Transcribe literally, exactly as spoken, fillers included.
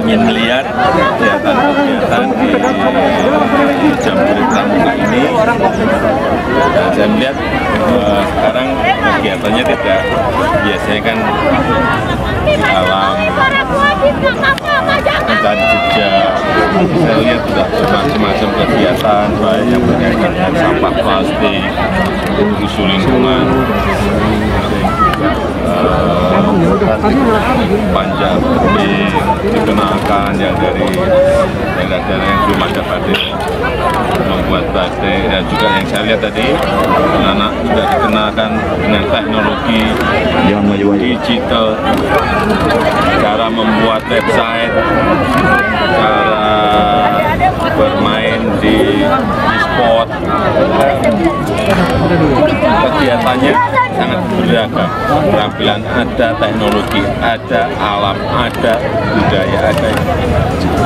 ingin melihat kegiatan-kegiatan di Jambore Pramuka ini, dan saya melihat uh, sekarang kegiatannya tidak biasanya kan di alam dan jejak. Saya lihat sudah macam-macam kegiatan baik yang berkaitan dengan sampah plastik, isu lingkungan, uh, panjang tebing dikenalkan yang dari daerah-daerah yang belum ada batik membuat batik, dan juga yang saya lihat tadi anak-anak juga dikenalkan dengan teknologi digital, cara membuat website, cara bermain di e-sport. Kegiatannya sangat beragam, penampilan ada, teknologi ada, alam ada, budaya ada.